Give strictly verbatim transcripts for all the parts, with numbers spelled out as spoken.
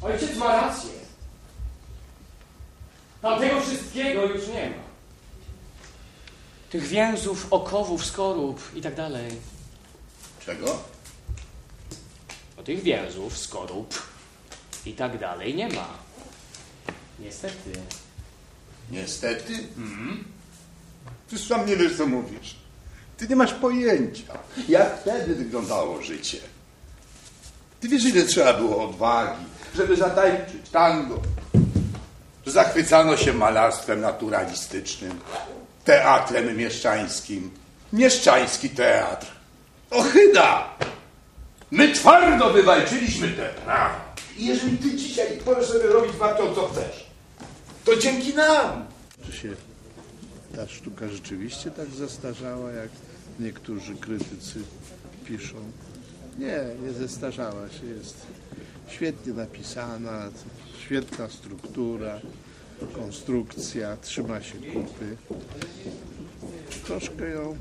Ojciec ma rację. Tamtego wszystkiego już nie ma. Tych więzów, okowów, skorup i tak dalej. Czego? No tych więzów, skorup i tak dalej nie ma. Niestety. Niestety? Mhm. Ty sam nie wiesz, co mówisz. Ty nie masz pojęcia, jak wtedy wyglądało życie. Ty wiesz, ile trzeba było odwagi, żeby zatańczyć tango. Że zachwycano się malarstwem naturalistycznym, teatrem mieszczańskim. Mieszczański teatr. Ohyda! My twardo wywalczyliśmy te prawa. I jeżeli ty dzisiaj możesz sobie robić babcią, co chcesz, to dzięki nam. Czy się ta sztuka rzeczywiście tak zastarzała, jak niektórzy krytycy piszą? Nie, nie zestarzała się. Jest świetnie napisana, świetna struktura, konstrukcja, trzyma się kupy. Troszkę ją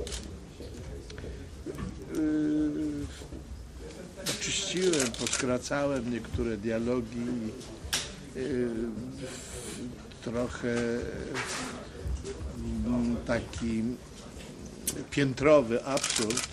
yy, oczyściłem, poskracałem niektóre dialogi, yy, trochę yy, taki piętrowy absurd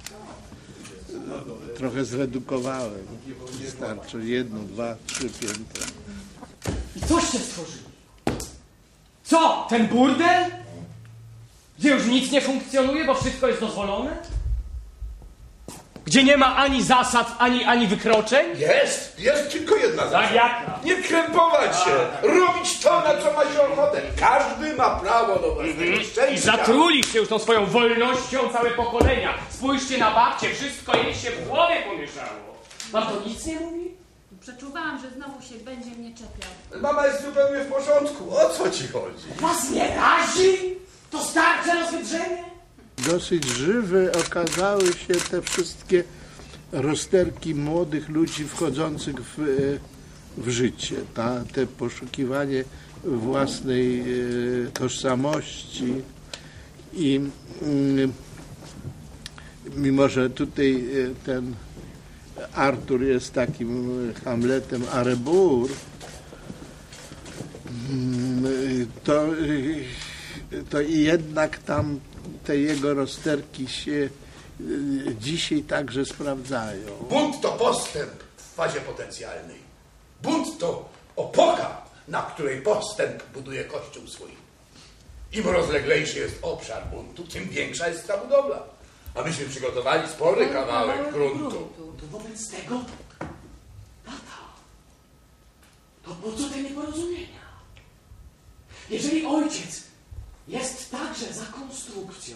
yy, trochę zredukowałem. Wystarczy jedno, dwa, trzy piętra. I coście stworzyli? Co? Ten burdel? Gdzie już nic nie funkcjonuje, bo wszystko jest dozwolone? Gdzie nie ma ani zasad, ani, ani wykroczeń? Jest, jest tylko jedna zasada. Tak, jaka? Nie krępować się, robić to, na co ma się ochotę. Każdy ma prawo do własnego I szczęścia. zatruliście się już tą swoją wolnością całe pokolenia. Spójrzcie na babcię, wszystko jej się w głowie pomieszało. Wam to nic nie mówi? Przeczuwałam, że znowu się będzie mnie czepiał. Mama jest zupełnie w porządku. O co ci chodzi? Was nie razi? To starcze rozwydrzenie? Dosyć żywe okazały się te wszystkie rozterki młodych ludzi wchodzących w, w życie. Ta, te poszukiwanie własnej e, tożsamości i mm, mimo, że tutaj e, ten Artur jest takim Hamletem Arebur, mm, to, to i jednak tam te jego rozterki się dzisiaj także sprawdzają. Bunt to postęp w fazie potencjalnej. Bunt to opoka, na której postęp buduje kościół swój. Im rozleglejszy jest obszar buntu, tym większa jest ta budowla. A myśmy przygotowali spory kawałek gruntu. To wobec tego, tata, to po co te nieporozumienia? Jeżeli ojciec jest także za konstrukcją,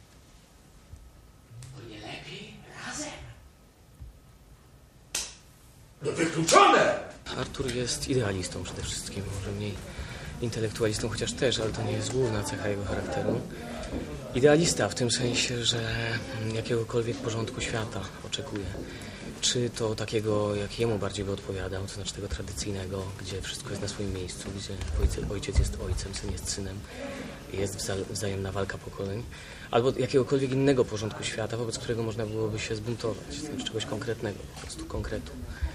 to nie lepiej razem. No wykluczone! Artur jest idealistą przede wszystkim, może mniej intelektualistą, chociaż też, ale to nie jest główna cecha jego charakteru. Idealista w tym sensie, że jakiegokolwiek porządku świata oczekuje. Czy to takiego, jak jemu bardziej by odpowiadał, to znaczy tego tradycyjnego, gdzie wszystko jest na swoim miejscu, gdzie ojciec jest ojcem, syn jest synem, jest wza wzajemna walka pokoleń, albo jakiegokolwiek innego porządku świata, wobec którego można byłoby się zbuntować, znaczy czegoś konkretnego, po prostu konkretu.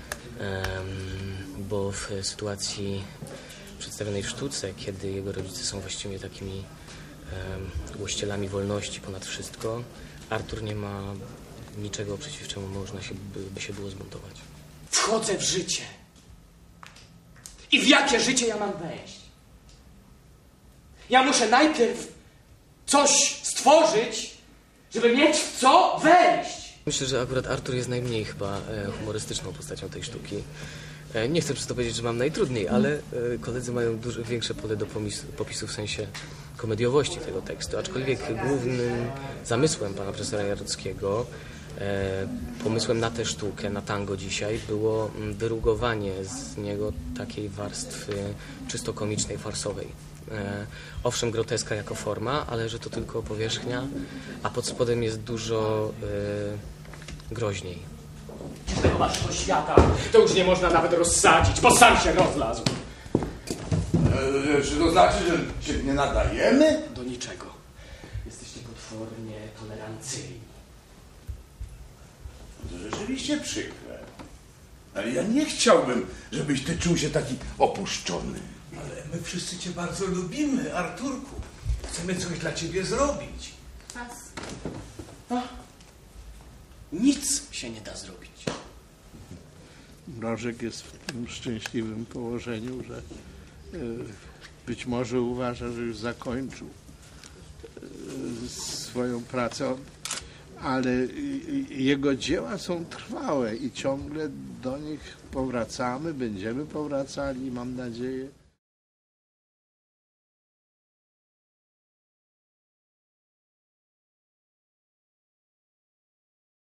Um, bo w sytuacji przedstawionej w sztuce, kiedy jego rodzice są właściwie takimi um, łościelami wolności ponad wszystko, Artur nie ma niczego, przeciw czemu można się, by, by się było zbuntować. Wchodzę w życie. I w jakie życie ja mam wejść? Ja muszę najpierw coś stworzyć, żeby mieć w co wejść. Myślę, że akurat Artur jest najmniej chyba humorystyczną postacią tej sztuki. Nie chcę przez to powiedzieć, że mam najtrudniej, ale koledzy mają dużo większe pole do popisu w sensie komediowości tego tekstu. Aczkolwiek głównym zamysłem pana profesora Jarockiego, pomysłem na tę sztukę, na tango dzisiaj, było wyrugowanie z niego takiej warstwy czysto komicznej, farsowej. Owszem, groteska jako forma, ale że to tylko powierzchnia, a pod spodem jest dużo e, groźniej. Tego waszego świata to już nie można nawet rozsadzić, bo sam się rozlazł. E, czy to znaczy, że się nie nadajemy? Do niczego. Jesteście potwornie tolerancyjni. To rzeczywiście przykre. Ale ja nie chciałbym, żebyś ty czuł się taki opuszczony. Ale my wszyscy cię bardzo lubimy, Arturku. Chcemy coś dla ciebie zrobić. Was. No, nic się nie da zrobić. Mrożek jest w tym szczęśliwym położeniu, że e, być może uważa, że już zakończył e, swoją pracę, ale jego dzieła są trwałe i ciągle do nich powracamy, będziemy powracali, mam nadzieję.